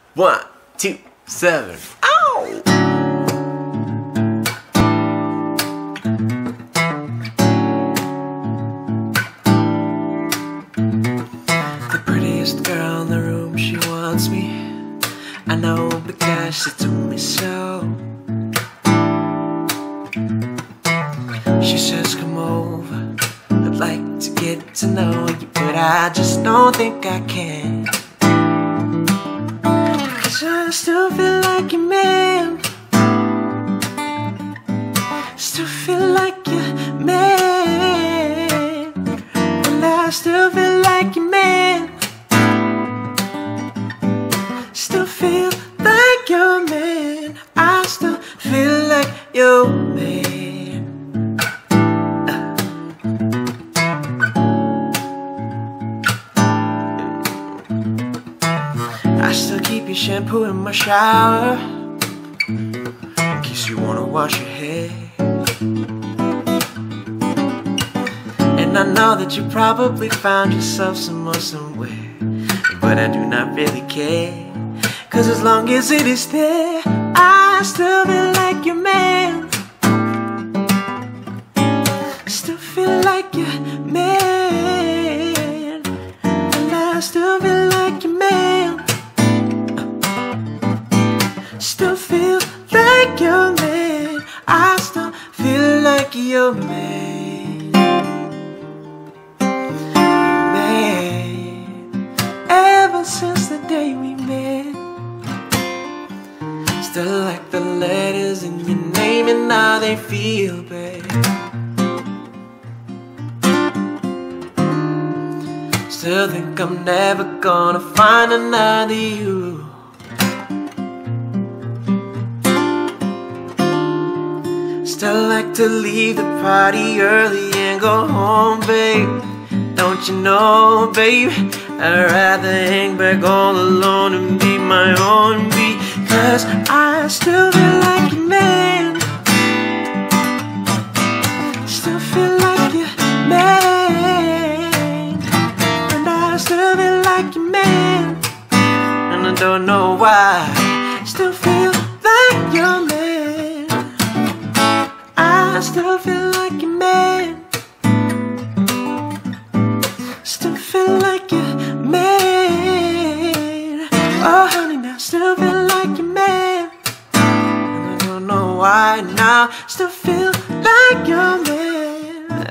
1, 2, 7. Ow! The prettiest girl in the room, she wants me. I know because she told me so. She says come over, I'd like to get to know you, but I just don't think I can. Cause I still feel like your man. Still feel like your man. And I still feel like your man. Still feel like your man. I still feel like your man. I still keep your shampoo in my shower in case you wanna wash your hair. And I know that you probably found yourself somewhere, but I do not really care. Cause as long as it is there, I still feel like your man. Still feel like your man. And I still feel like your man. Still feel like your man. I still feel like your man. Man. Ever since the day we met, still like the letters in your name and how they feel, babe. Still think I'm never gonna find another you. Still like to leave the party early and go home, babe. Don't you know, babe, I'd rather hang back all alone and be my own because I still feel like your man. Still feel like your man. And I still feel like your man. And I don't know why. Still feel like your man. I still feel like your man. Still feel like your man. Oh honey, now still feel like your man. And I don't know why now. Still feel like your man.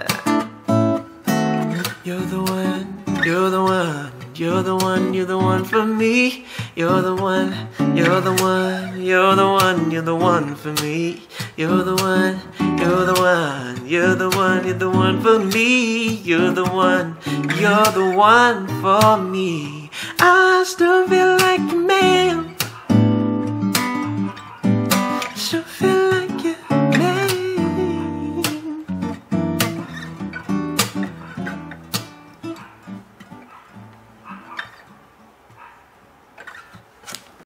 You're the one, you're the one, you're the one, you're the one for me. You're the one, you're the one, you're the one, you're the one for me. You're the one, you're the one, you're the one, you're the one for me. You're the one for me. I still feel like